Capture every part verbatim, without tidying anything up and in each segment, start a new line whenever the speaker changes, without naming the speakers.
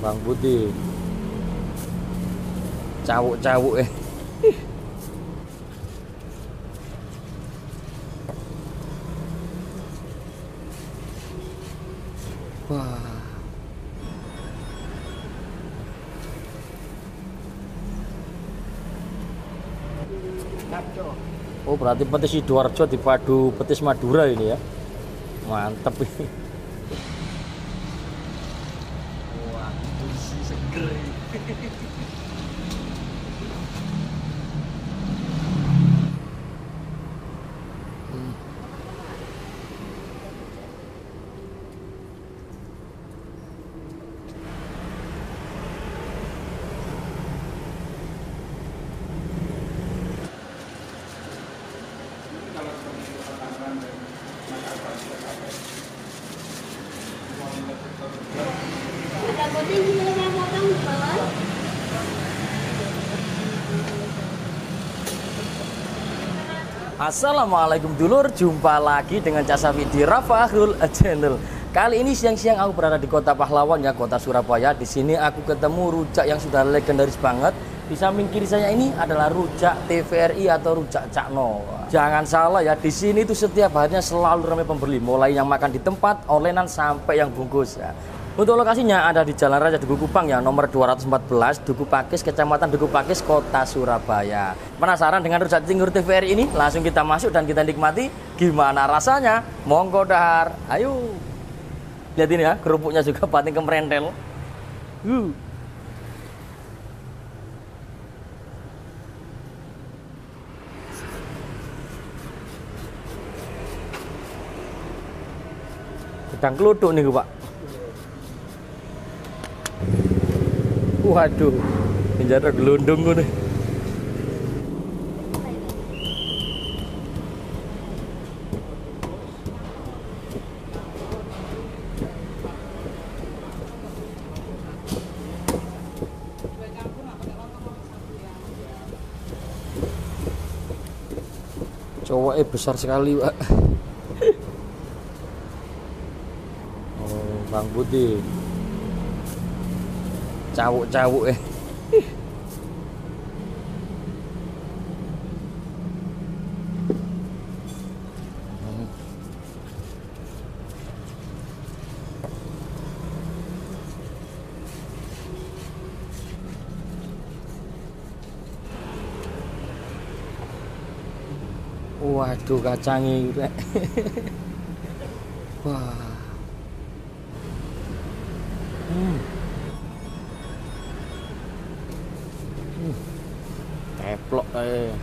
Bang Putih. Cawuk-cawuk eh. Wah. Oh, berarti petis Sidoarjo dipadu petis Madura ini ya. Mantep ini.
Wah, isi seger.
Assalamualaikum dulur, jumpa lagi dengan Cak Safi di Rafahrul Channel. Kali ini siang-siang aku berada di kota pahlawan ya, kota Surabaya. Di sini aku ketemu rujak yang sudah legendaris banget. Di samping kiri saya ini adalah rujak T V R I atau rujak Cakno. Jangan salah ya, di sini itu setiap harinya selalu ramai pembeli, mulai yang makan di tempat, orderan sampai yang bungkus ya. Untuk lokasinya ada di Jalan Raja Duku Kupang ya, nomor dua ratus empat belas, Duku Pakis, Kecamatan Duku Pakis, Kota Surabaya. Penasaran dengan rujak cingur T V R I ini? Langsung kita masuk dan kita nikmati. Gimana rasanya? Monggo dahar. Ayo. Lihat ini ya, kerupuknya juga pating kemerentel. Uh. Sedang keluduk nih Pak. Waduh, penjara gelundung gue nih. Cowoknya besar sekali Pak. Oh, Bang Putih. Cawuk-cawuk eh. Waduh, kacangnya. Wah. Hmm. Keplok eh.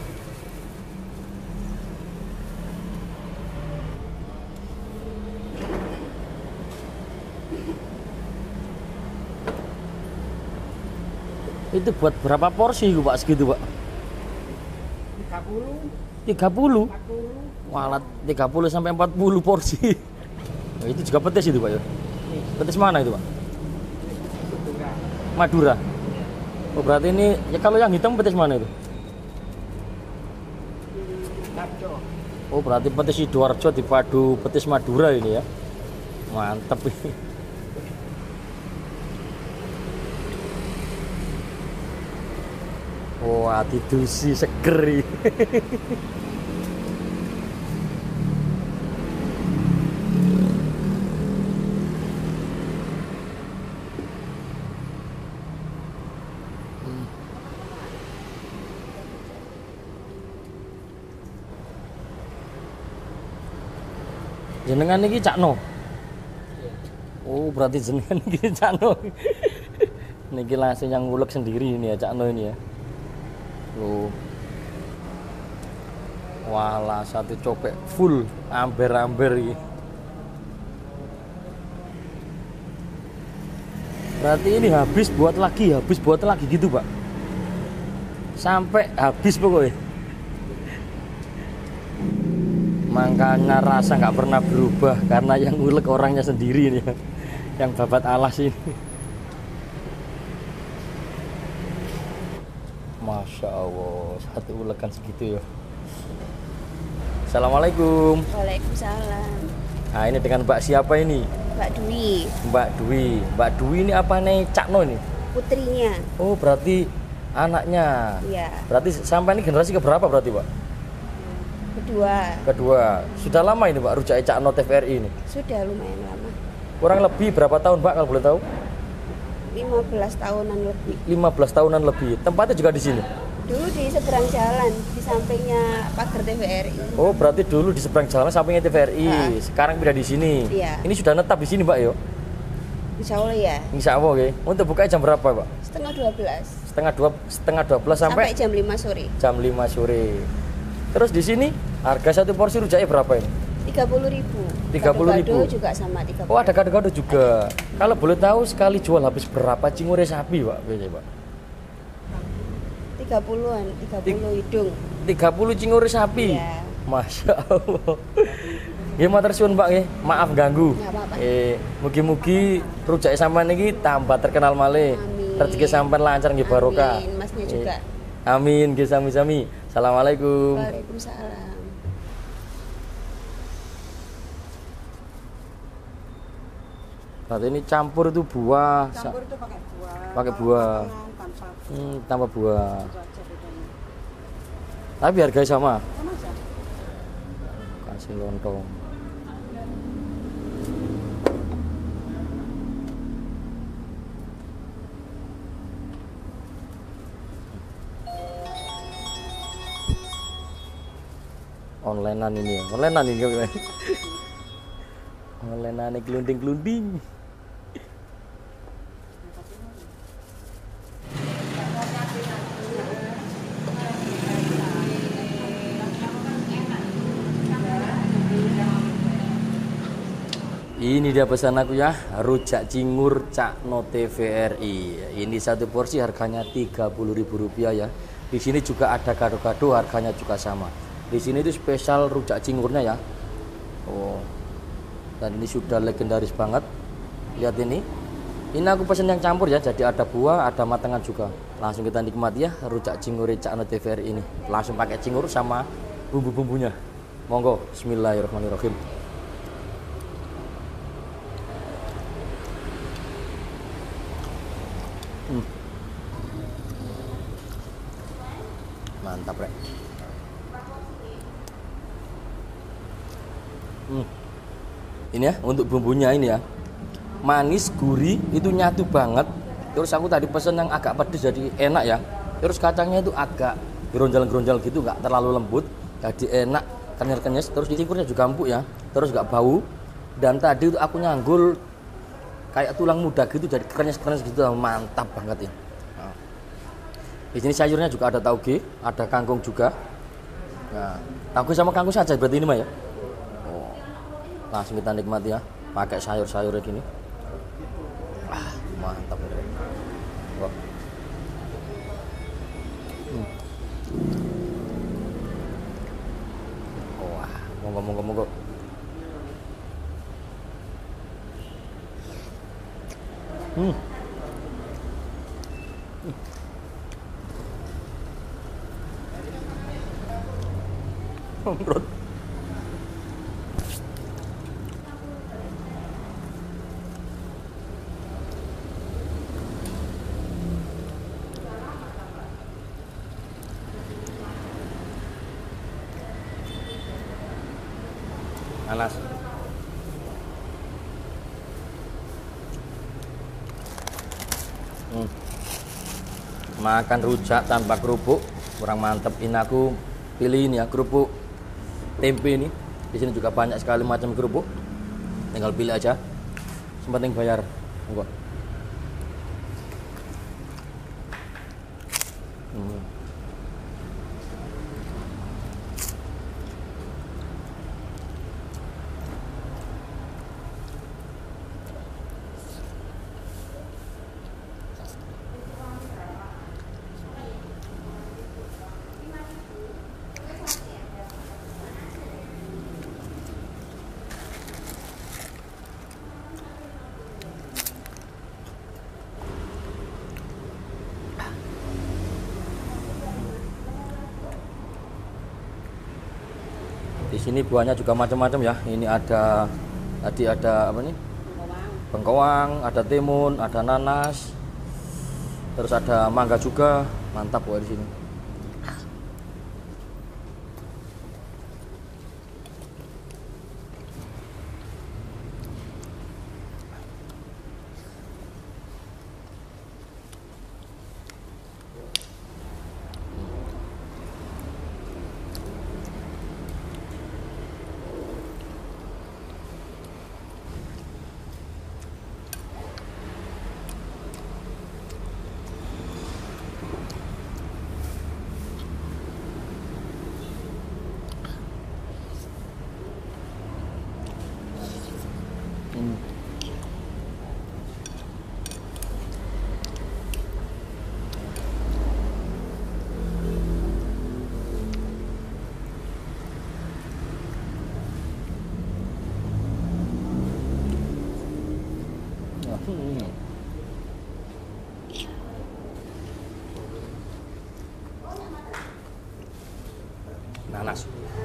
Itu buat berapa porsi Pak segitu Pak?
tiga puluh.
tiga puluh?
empat puluh.
Walat tiga puluh sampai empat puluh porsi. Oh, itu juga petis itu Pak ya? Petis mana itu Pak? Madura. Oh, berarti ini ya, kalau yang hitam petis mana itu? Oh, berarti petis Sidoarjo dipadu petis Madura ini ya. Mantep ini. Wah, didusi seger. Jenengan iki Cakno. Oh, berarti jenengan iki Cakno. Niki langsung yang ngulek sendiri ini ya Cakno ini ya. Loh. Walah, satu copek full amber-amber iki. Berarti ini habis buat lagi, habis buat lagi gitu, Pak. Sampai habis pokoknya. Makanya rasa nggak pernah berubah karena yang ngulek orangnya sendiri nih, yang babat alas ini. Masya Allah, satu ulekan segitu ya. Assalamualaikum.
Waalaikumsalam.
Nah, ini dengan Mbak siapa ini?
Mbak Dwi.
Mbak Dwi. Mbak Dwi ini apa nih Cakno ini?
Putrinya.
Oh, berarti anaknya.
Iya.
Berarti sampai ini generasi keberapa berarti, Pak?
Kedua.
Kedua. Sudah lama ini, Pak, rujak Cakno T V R I ini?
Sudah lumayan lama.
Kurang lebih berapa tahun, Pak, kalau boleh tahu?
lima belas tahunan lebih.
lima belas tahunan lebih. Tempatnya juga di sini?
Dulu di seberang jalan, di sampingnya pagar T V R I.
Oh, berarti dulu di seberang jalan sampingnya T V R I.
Ah.
Sekarang pindah di sini.
Iya.
Ini sudah netap di sini, Pak, yo?
Insya Allah ya.
Insya Allah, oke. Untuk buka jam berapa, Pak?
Setengah dua belas.
Setengah dua, setengah dua belas sampai,
Sampai jam lima sore.
jam lima sore. Terus di sini harga satu porsi rujaknya berapa ini?
Tiga puluh ribu.
Tiga puluh ribu.
Juga sama tiga puluh.
Oh, ada gado-gado juga. Kalau boleh tahu sekali jual habis berapa cingure sapi, Pak? Biasanya, Pak.
Tiga puluhan, tiga puluh hidung.
Tiga puluh cingure sapi.
Iya.
Masya Allah. Ya matur suwun, Pak, nggih. Maaf ganggu.
Nggak apa-apa.
Eh, mugi-mugi rujak sampean niki tambah terkenal malih.
Amin.
Rezeki sampean lancar nggih barokah.
Amin, Masnya juga.
Eh, amin, nggih sami-sami. Assalamualaikum.
Waalaikumsalam.
Berarti ini campur itu buah.
Campur itu pakai buah.
Pakai buah.
Tanpa
Hmm, tambah buah.
itu aja bedanya.
Tapi harganya sama.
Sama aja.
Kasih lontong. Onlinean ini ya. Onlinean ini. Onlinean ini kelunding-kelunding. Ini dia pesan aku ya, rujak cingur Cakno T V R I. Ini satu porsi harganya tiga puluh ribu rupiah ya. Di sini juga ada gado-gado, harganya juga sama. Di sini itu spesial rujak cingurnya ya. Oh. Dan ini sudah legendaris banget. Lihat ini. Ini aku pesan yang campur ya, jadi ada buah, ada matangan juga. Langsung kita nikmati ya rujak cingur Cakno T V R I ini. Langsung pakai cingur sama bumbu-bumbunya. Monggo, bismillahirrahmanirrahim. Hmm. Mantap, Rek. Hmm. Ini ya untuk bumbunya ini ya. Manis, gurih, itu nyatu banget. Terus aku tadi pesen yang agak pedes jadi enak ya. Terus kacangnya itu agak geronjal-geronjal gitu, nggak terlalu lembut, jadi enak, kenyal-kenyes. Terus cingkurnya juga empuk ya. Terus nggak bau. Dan tadi itu aku nyanggul kayak tulang muda gitu, jadi kerenyes-kerenyes gitu, mantap banget ya. Nah. Di sini sayurnya juga ada tauge, ada kangkung juga. Nah, tauge sama kangkung saja berarti ini mah ya. Oh. Langsung kita nikmati ya, pakai sayur-sayurnya gini. Ah, mantap. Wah. Hmm. Wah, monggo monggo monggo. Hmm. Bro. Panas. Hmm. Makan rujak tanpa kerupuk kurang mantep. Ini aku pilih ini ya, kerupuk tempe ini. Di sini juga banyak sekali macam kerupuk. Tinggal pilih aja. Sempenting bayar. Enggak. Hmm. Di sini buahnya juga macam-macam ya. Ini ada tadi ada apa nih? bengkoang, ada timun, ada nanas, terus ada mangga juga, mantap pokoknya di sini. Hmm. Hmm. Nanas.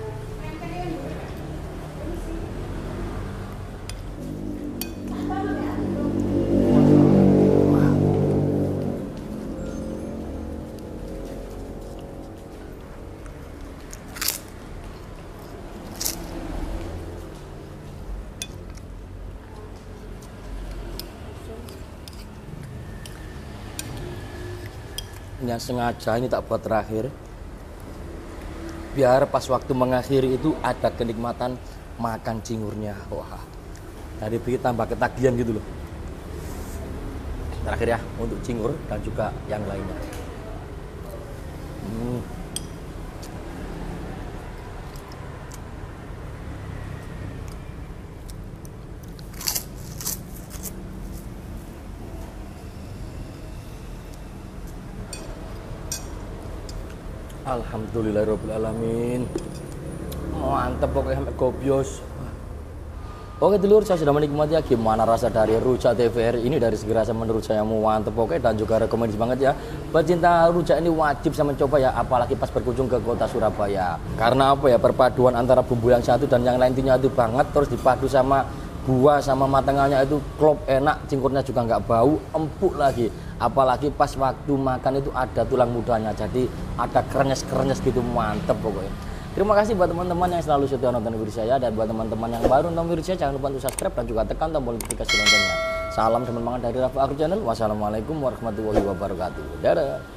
Yang sengaja ini tak buat terakhir biar pas waktu mengakhiri itu ada kenikmatan makan cingurnya. Wah, dari bikin tambah ketagihan gitu loh. Terakhir ya untuk cingur dan juga yang lainnya. hmm. Alhamdulillahirrahmanirrahim. Mantap pokoknya sampai gobios. Oke dulur, saya sudah menikmati ya gimana rasa dari rujak T V R ini. Dari segera saya menurut saya mantap pokoknya, dan juga rekomendasi banget ya. Pecinta rujak ini wajib saya mencoba ya, apalagi pas berkunjung ke kota Surabaya. Karena apa ya, perpaduan antara bumbu yang satu dan yang lain itu nyatu banget, terus dipadu sama buah sama matangnya itu klop, enak, cingkurnya juga nggak bau, empuk lagi. Apalagi pas waktu makan itu ada tulang mudanya, jadi ada krenyes-krenyes gitu, mantep pokoknya. Terima kasih buat teman-teman yang selalu setia nonton video saya, dan buat teman-teman yang baru nonton video saya jangan lupa untuk subscribe dan juga tekan tombol notifikasi loncengnya. Salam semangat dari Rafa Agro Channel. Wassalamualaikum warahmatullahi wabarakatuh. Dadah.